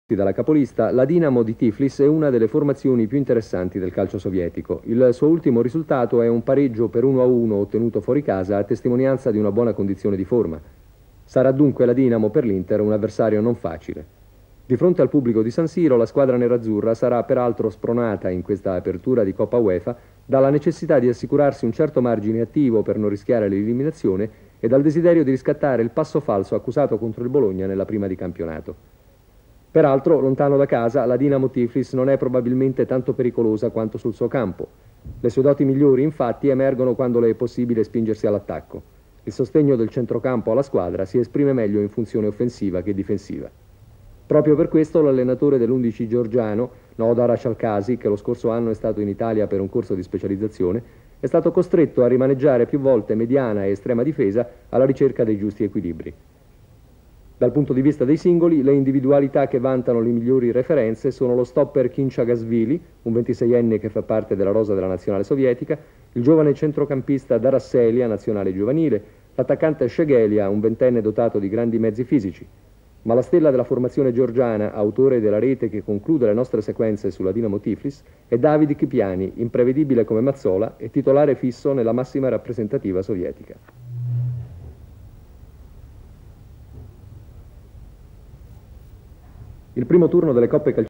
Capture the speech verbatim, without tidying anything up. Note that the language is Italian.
Dalla capolista, la Dinamo di Tiflis è una delle formazioni più interessanti del calcio sovietico. Il suo ultimo risultato è un pareggio per uno a uno ottenuto fuori casa a testimonianza di una buona condizione di forma. Sarà dunque la Dinamo per l'Inter un avversario non facile. Di fronte al pubblico di San Siro, la squadra nerazzurra sarà peraltro spronata in questa apertura di Coppa UEFA dalla necessità di assicurarsi un certo margine attivo per non rischiare l'eliminazione e dal desiderio di riscattare il passo falso accusato contro il Bologna nella prima di campionato. Peraltro, lontano da casa, la Dinamo Tiflis non è probabilmente tanto pericolosa quanto sul suo campo. Le sue doti migliori, infatti, emergono quando le è possibile spingersi all'attacco. Il sostegno del centrocampo alla squadra si esprime meglio in funzione offensiva che difensiva. Proprio per questo l'allenatore dell'undici georgiano, Nodar Ashalkazi, che lo scorso anno è stato in Italia per un corso di specializzazione, è stato costretto a rimaneggiare più volte mediana e estrema difesa alla ricerca dei giusti equilibri. Dal punto di vista dei singoli, le individualità che vantano le migliori referenze sono lo stopper Kinchagashvili, un ventiseienne che fa parte della rosa della nazionale sovietica, il giovane centrocampista Darasselia, nazionale giovanile, l'attaccante Shegelia, un ventenne dotato di grandi mezzi fisici. Ma la stella della formazione georgiana, autore della rete che conclude le nostre sequenze sulla Dinamo Tiflis, è David Kipiani, imprevedibile come Mazzola e titolare fisso nella massima rappresentativa sovietica. Il primo turno delle coppe calcistiche